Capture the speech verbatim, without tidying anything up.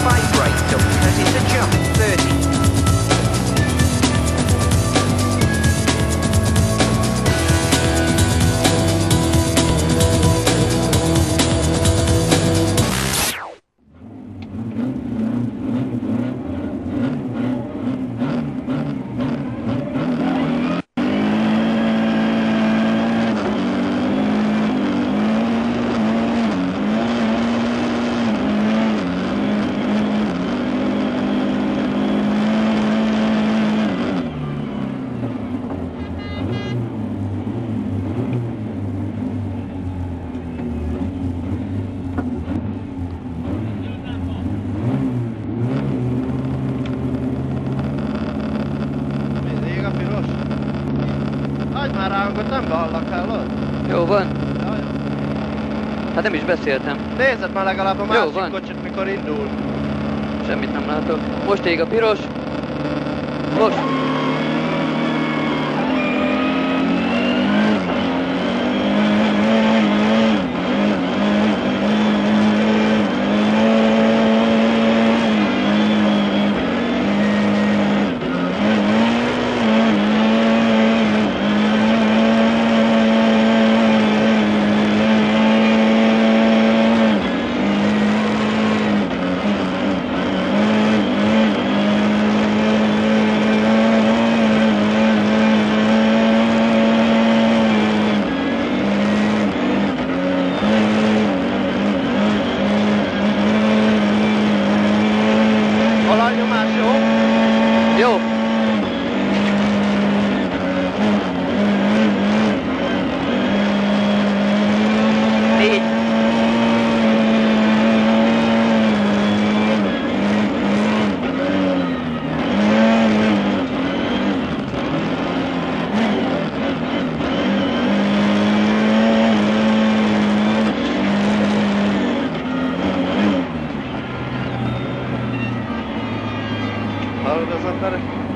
brake jump as it's a jump, thirty. Már rángot nem hallak, hallod? Jó van. Ja, jó. Hát nem is beszéltem. Nézed már legalább a másik van. kocsit, mikor indul. Semmit nem látok. Most ég a piros. Most. Olajnyomás jó? Jó. Négy. Hallod az emberek?